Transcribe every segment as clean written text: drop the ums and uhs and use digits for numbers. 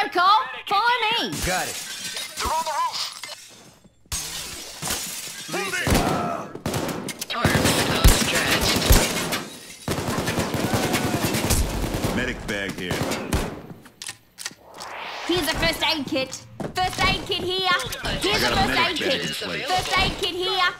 go, Cole. Follow me. Got it. They're on the roof. Moving. Medic bag here. Here's a first aid kit. First aid kit here. Here's a first aid kit. First aid kit here.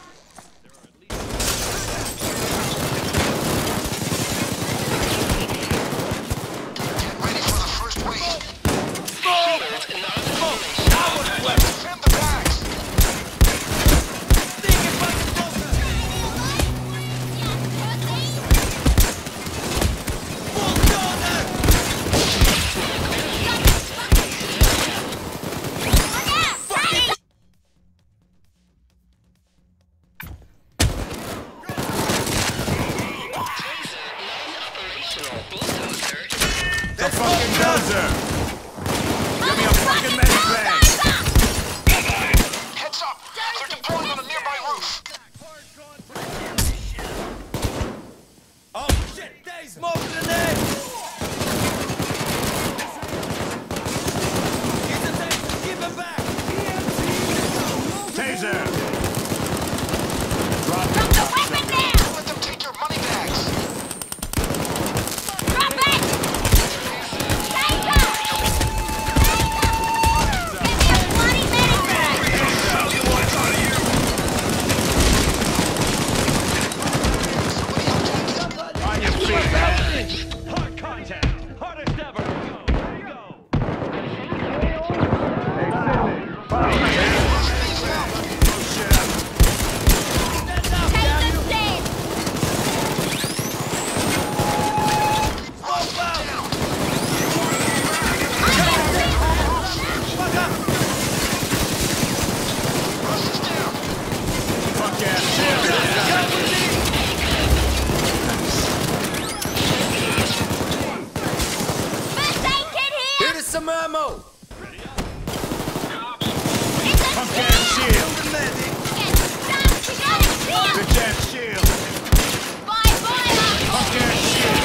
Get ready for the first wave. Send Defend the bags. The fucking dozer! Give me a fucking medic bag! Heads up. They're deploying on a nearby roof. Oh shit! They smoke grenade! He's a tank! Give him back! Taser! Drop Drop the weapon down. Let them take your money bags. Drop it. Taser. Give me a bloody medic bag. on your feet, man! Hard contact! Hardest ever! Here you go! Taser's dead. Fuck ass shit! First aid kit here. Here's some ammo! It's a Fuck ass shield! Bitch ass shield! Bye, fire. Fuck ass shield!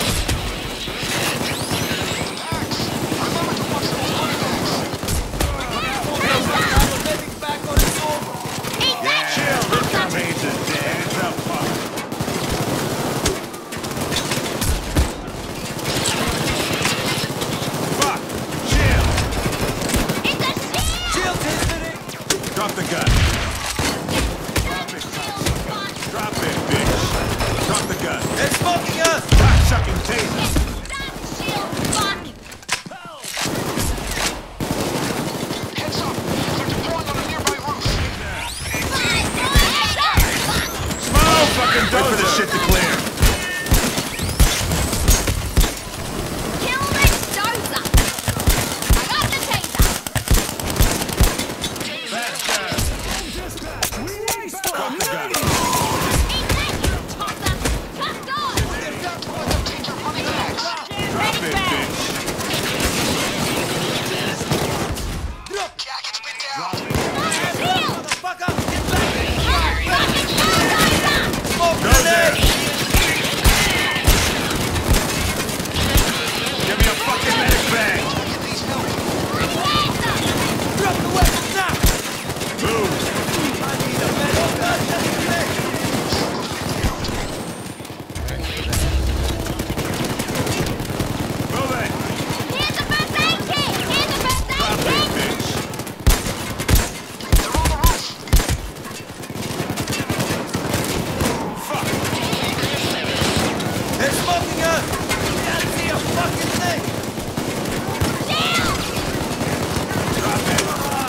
Eat that Shield! This guy means it! Hands up, fuck! Fuck! Shield! It's a shield. Shield history! Drop the gun! Drop it, cocksucker! Drop it, bitch! Drop the gun! They're smoking us! Cocksucking taser! Stop shield. Fuck. Heads up. They're deploying on a nearby roof. Smoke! Fucking dozer! Wait for this shit to clear! Kill this dozer. I got the taser. Faster! Drop the gun! Eat that, you tosser. Cut doors. Let them take your money bags. Drop it, bitch! Jacket's been down. Shield. Motherfucker! Get back! Fucking dozer. Smoke Dozer! grenade! Give me a fucking medic bag! Drop the weapon now! Move! I need a medic gun! Move it! Here's the first aid kit. Here's the first Drop aid it, kit. bitch! They're on the roof. Fuck! They're smoking us! Can't see a fucking thing! Shield. Drop it!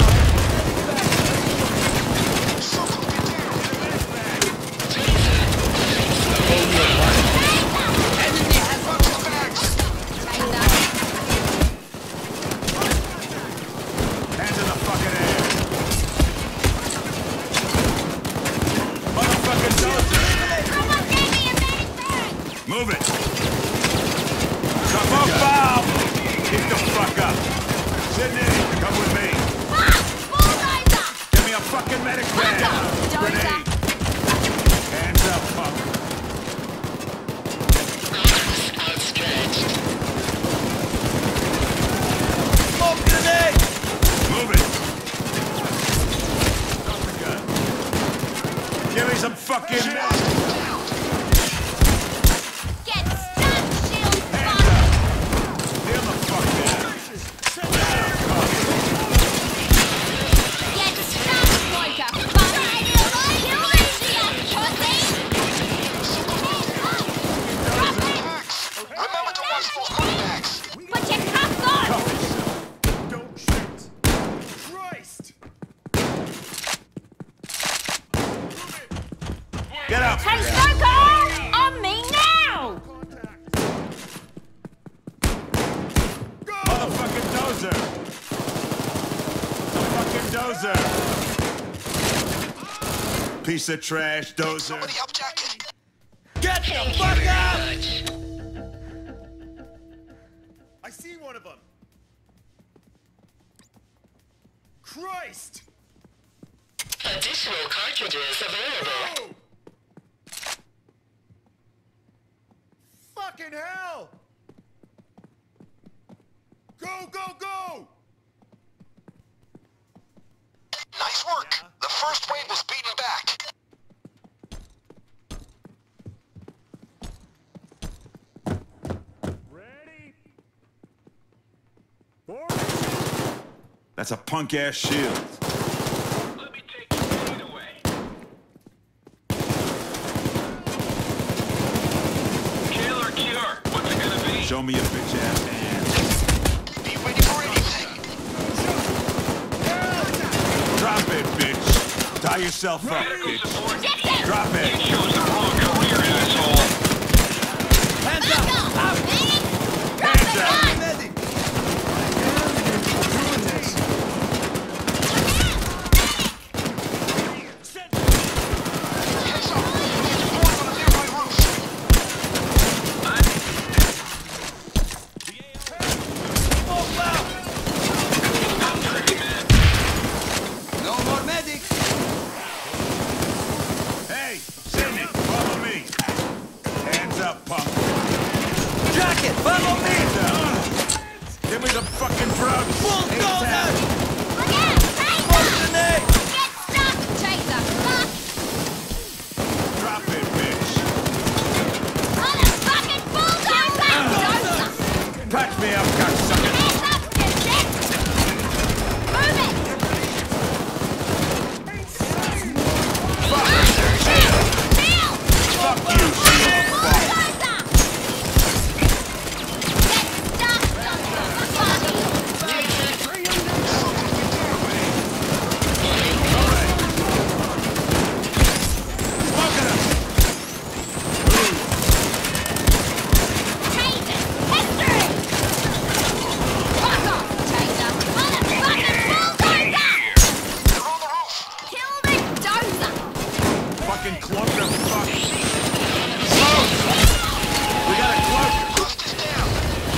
Hands in the fucking air! Motherfucking dozer! Someone gave me a medic bag. Move it! Smoke bomb! Keep the fuck up! Sydney, come with me! Ah, bulldozer. Give me a fucking medic bag! Dozer. Grenade! Hands up, fuck! Smoke bags. Put your cuffs on! Don't shoot. Christ! Get up. Hey, Stoker! On me now! Motherfucking dozer. The fucking dozer. Piece of trash, dozer. Somebody help Jack. Get the fuck out! I see one of them. Christ! Additional cartridges available. Fucking hell! Go, go, go! Nice work. Yeah. The first wave was beaten back. Ready? That's a punk ass shield. Let me take your pain away. Kill or cure? What's it gonna be? Show me your bitch ass hands. Be ready for anything. Drop it, bitch. Tie yourself up, Medical bitch. support. Drop You it. chose the wrong career, asshole. Hands up! Out! Hands up. Medic! Heads up. Get deployed on a nearby roof. Move out! I'm ready, man. No more medics! Hey, Sidney, follow me. Hands up, punk. Jacket, follow me! Hands up. Give me the fucking drugs. Bulldozer! Look out! Taser! Grenade! Get stuck, Chaser! Fuck! Drop it, bitch. Motherfucking bulldozer! Patch me up, cocksucker. Hands up, you shit! Move it! Shield! Fuck you, shield. Bulldozer! Get stuck, Smoking him. Taser! History! Fuck off, Taser! Motherfucking bulldozer! They're on the roof. Kill the dozer! Fucking cloak him. Fuck. Smoke. We got a cloak. Roof is down.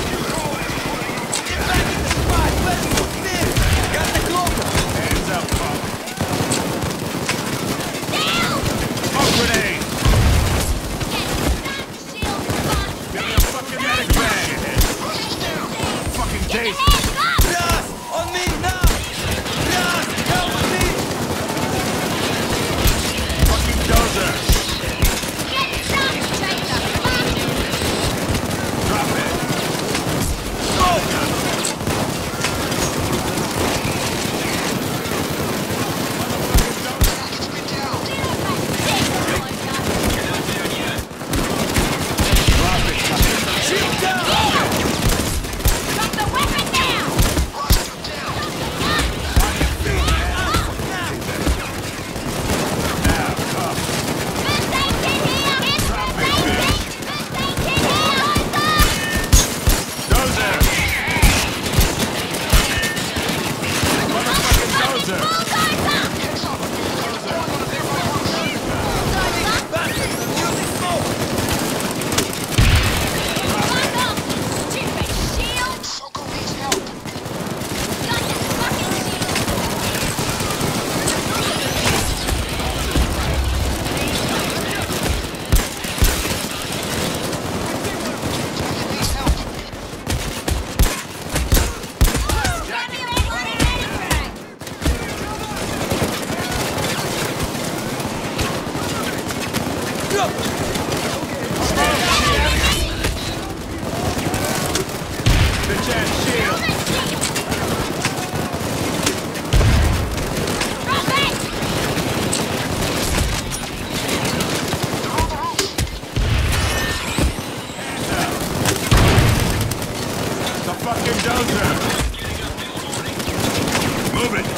Get back in the spot! Let's move in! Got the cloaker! Hands up, punk. Down! Smoke grenade. Get stuck, shield! Fuck! Give me a fucking medic bag. Roof is down. Fucking Get your taser. hands up! Yes! On me now! Yes! Help me! Fucking dozer. Get stuck, Chaser! Fuck! Drop it. Go! Jacket's been down. Drop it. Shield down! Drop the weapon now! Roster down. Now, come. First aid kit here! Get Drop first it, aid bitch. kit! First aid kit here! Dozer. Motherfucking dozer. Bulldozer! Heads up. Get deployed on a nearby roof. Bulldozer! Bastards! Using smoke! Fuck off, stupid shield! Soko needs help. Got the fucking shield! Jacket needs help. Grab me a MIndTrap! Go! Bitch ass shield. Drop it! They're on the roof. fucking dozer! Move it!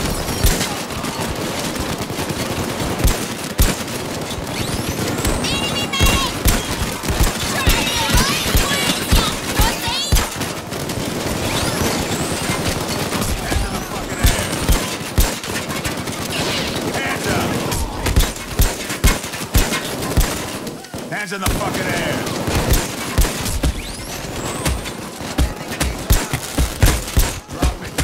Hands in the fucking air! Drop it,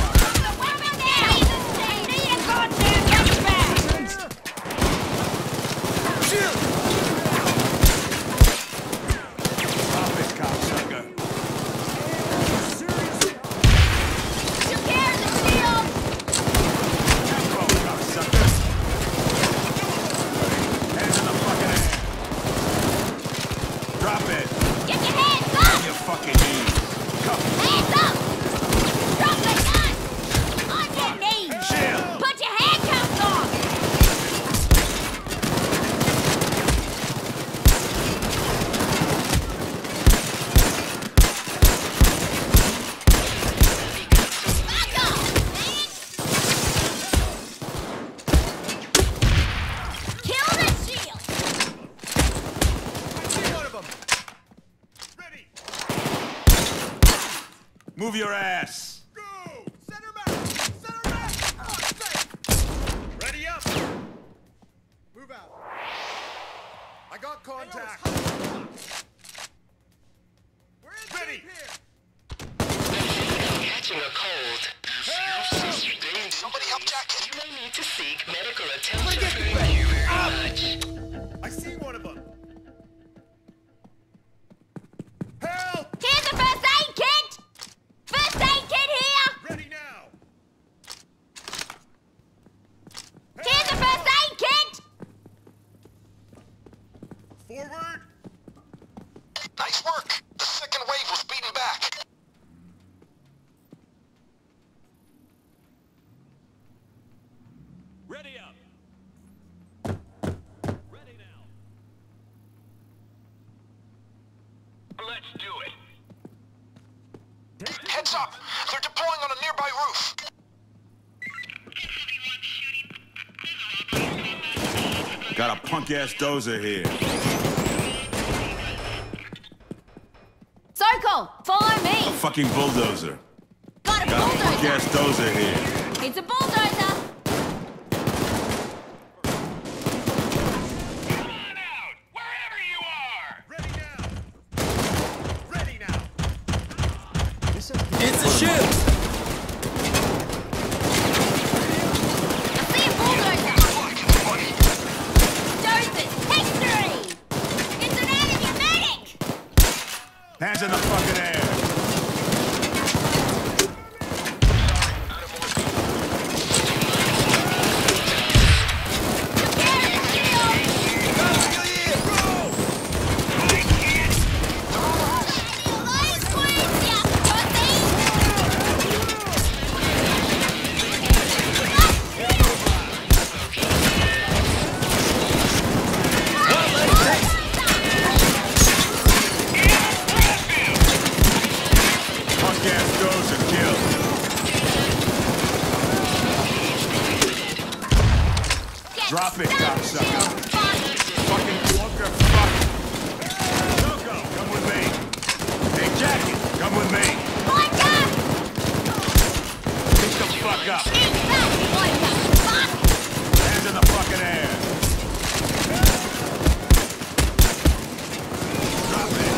Drop it, cocksucker! Tempo, cocksucker! Hands in the fucking air! Drop it! Get your hands up! On your fucking knees! Come! Hands up! Drop the gun! On your knees! Chill! Put your handcuffs on! Back off, man! Kill the shield! One of them. Ready. Move your ass! Go. Center back. Center back. Safe. Ready up. Move out. I got contact. We're in Ready. deep here. Catching a cold. Somebody help Jacket. You may need to seek medical attention. Thank you very much. I see one of them. Help! Here's the first aid kit! First aid kit here! Ready now. Here's the first aid kit! Forward. Nice work. The second wave was beaten back. Ready up. Ready now. Let's do it. Heads up. They're deploying on a nearby roof. Got a punk-ass dozer here. Circle, follow A me! fucking bulldozer. Got a Got a punk-ass bulldozer! dozer here. It's a bulldozer! Come on out, wherever you are. Ready now. Ready now. It's a ship! I see a bulldozer! Dozers, history! It's an enemy medic! Hands in the fucking air! Punk-ass dozer killed. Drop it, cocksucker. Fucking clunker fuck. Coco, come with me. Hey, Jackie, come with me. Pick the fuck up. Hands in the fucking air. Drop it.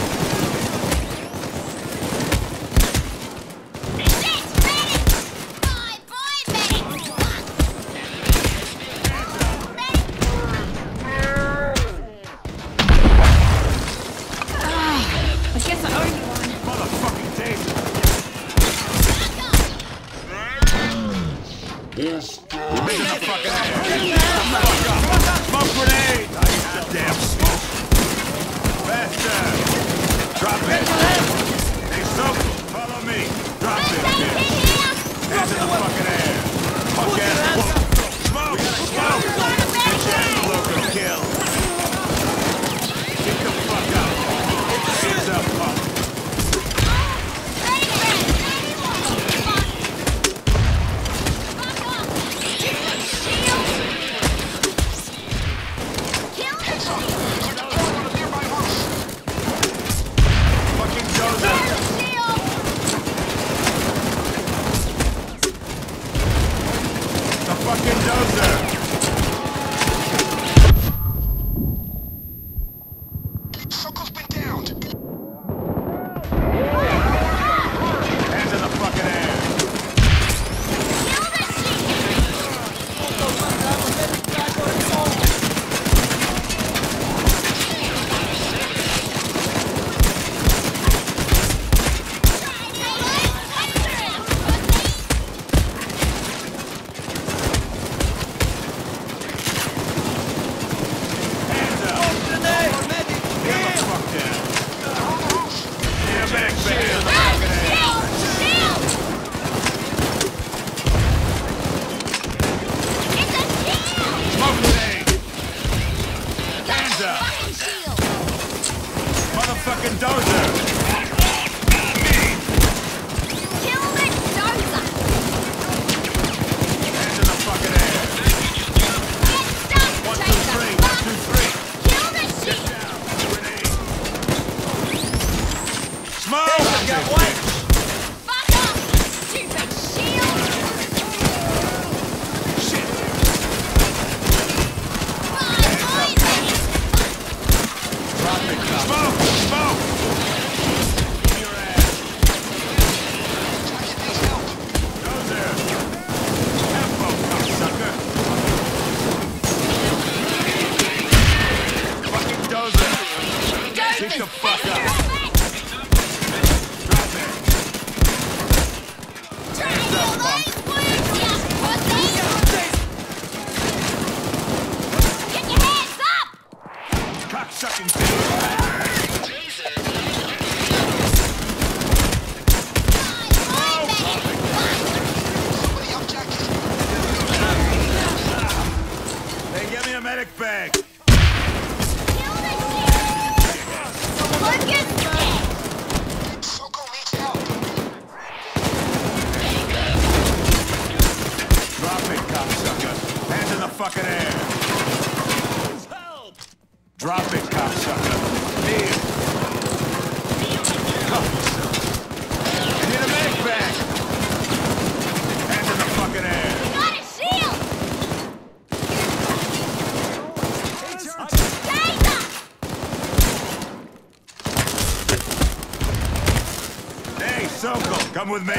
Zoko, come with me.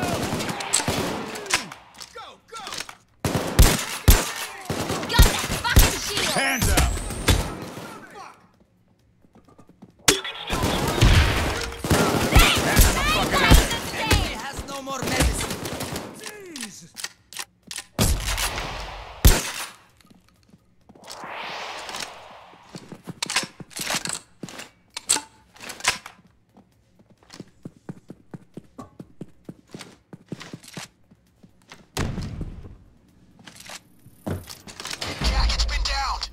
Go, go! Got that fucking shield! Hands up. Enemy has no more medicine. Jesus! Jacket's been downed.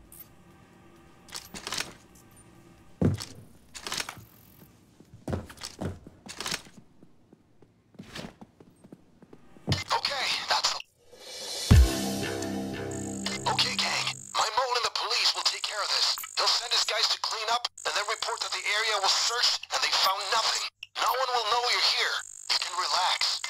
Okay, that's the... Okay, gang. My mole and the police will take care of this. He'll send his guys to clean up, and then report that the area was searched and they found nothing. No one will know you're here. You can relax.